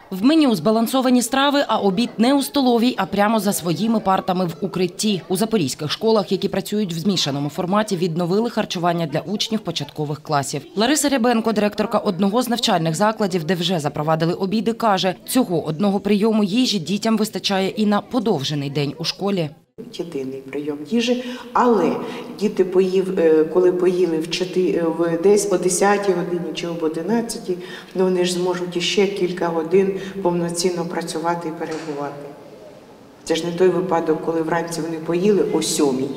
В меню збалансовані страви, а обід не у столовій, а прямо за своїми партами в укритті. У запорізьких школах, які працюють в змішаному форматі, відновили харчування для учнів початкових класів. Лариса Рябенко, директорка одного з навчальних закладів, де вже запровадили обіди, каже, цього одного прийому їжі дітям вистачає і на подовжений день у школі. Єдиний прийом їжі, але діти, коли поїли десь о 10 годині чи об 11, вони ж зможуть іще кілька годин повноцінно працювати і перебувати. Це ж не той випадок, коли вранці вони поїли о 7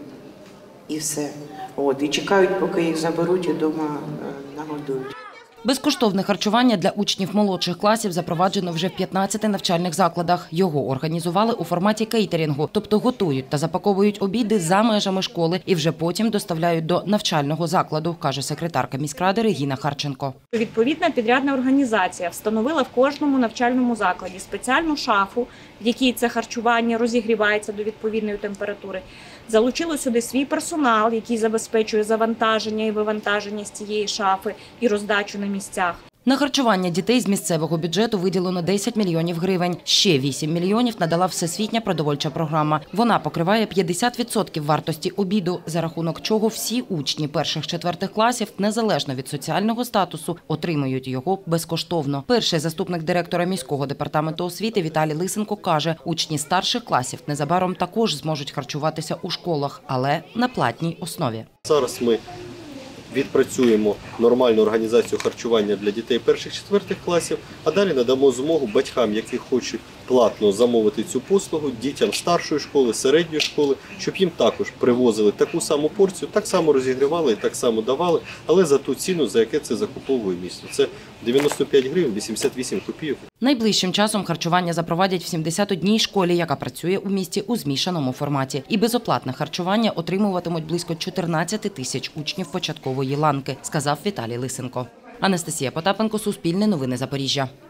і все. І чекають, поки їх заберуть і вдома нагодують. Безкоштовне харчування для учнів молодших класів запроваджено вже в 15 навчальних закладах. Його організували у форматі кейтерінгу, тобто готують та запаковують обіди за межами школи і вже потім доставляють до навчального закладу, каже секретарка міськради Регіна Харченко. Відповідна підрядна організація встановила в кожному навчальному закладі спеціальну шафу, в якій це харчування розігрівається до відповідної температури. Залучили сюди свій персонал, який забезпечує завантаження і вивантаження з цієї шафи і роздачу на місцях. На харчування дітей з місцевого бюджету виділено 10 мільйонів гривень. Ще 8 мільйонів надала Всесвітня продовольча програма. Вона покриває 50% вартості обіду, за рахунок чого всі учні перших-четвертих класів, незалежно від соціального статусу, отримують його безкоштовно. Перший заступник директора міського департаменту освіти Віталій Лисенко каже, учні старших класів незабаром також зможуть харчуватися у школах, але на платній основі. Зараз ми відпрацюємо нормальну організацію харчування для дітей перших-четвертих класів, а далі надамо змогу батькам, які хочуть платно замовити цю послугу, дітям старшої школи, середньої школи, щоб їм також привозили таку саму порцію, так само розігрівали і так само давали, але за ту ціну, за яке це закуповує місто. Це 95 гривень 88 копійок. Найближчим часом харчування запровадять в 71-й школі, яка працює у місті у змішаному форматі. І безоплатне харчування отримуватимуть близько 14 тисяч учнів початкової ланки, сказав Віталій Лисенко. Анастасія Потапенко, Суспільне новини Запоріжжя.